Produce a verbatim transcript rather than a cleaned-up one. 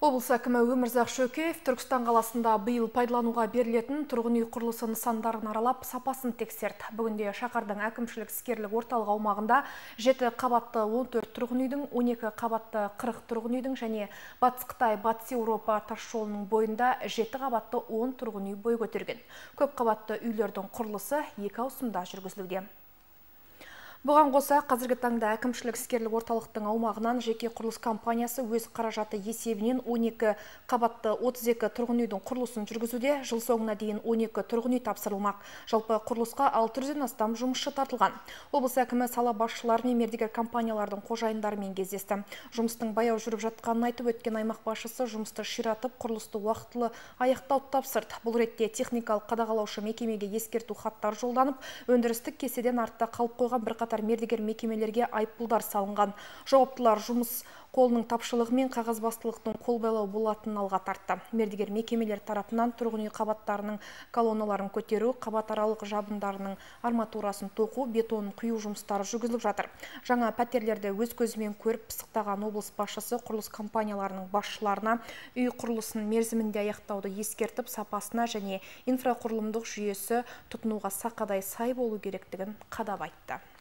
Облыс әкімі Өмірзақ Шөкеев Түркістан қаласында биыл пайдалануға берілетін тұрғын үй құрылысы нысандарын аралап, сапасын тексерді. Бүгінде шаһардың әкімшілік іскерлік орталық аумағында жеті қабатты он төрт тұрғын үйдің, он екі қабатты қырық тұрғын үйдің және Батыс Қытай Батыс Еуропа тасжолының бойында жеті қабатты он тұрғын үй бой көтерген. Көп қабатты үйлердің құрылысы екі ауысымда жүргізілуде. Бұған қоса, қазіргі таңда әкімшілік іскерлік орталықтың аумағынан жеке құрылыс компаниясы өз қаражаты есебінен он екі қабатты отыз екі тұрғын үйдің құрылысын жүргізуде. Жыл соңына дейін он екі тұрғын үй тапсырылмақ. Жалпы құрылысқа алты жүзден астам жұмысшы тартылған. Облыс әкімі сала басшылары мен мердігер компаниялардың қожайындарымен кездесті. Жұмыстың баяу жүріп жатқанын айтып өткен аймақ басшысы жұмысты ширатып, құрылысты уақытылы аяқтауды тапсырды. Бұл ретте техникалық қадағалаушы мекемеге ескерту хаттар жолданып, өндірістік кеседен артта қалып қойған бірқатар мердігер мекемелерге айыппұлдар салынған. Жауаптылар жұмыс қолының тапшылығы мен қағазбастылықтың қол байлау болатынын алға тартты. Мердігер мекемелер тарапынан тұрғын үй қабаттарының колонналарын көтеру, қабат аралық жабындарының арматурасын тоқу, бетонын құю жұмыстары жүргізіліп жатыр. Жаңа пәтерлерді өз көзімен көріп пысықтаған облыс басшысы құрылыс компанияларының басшыларына үй құрылысын мерзімінде аяқтауды ескертіп, сапасына және инфрақұрылымдық жүйесі тұтынуға сақадай сай болу керектігін қадап айтты.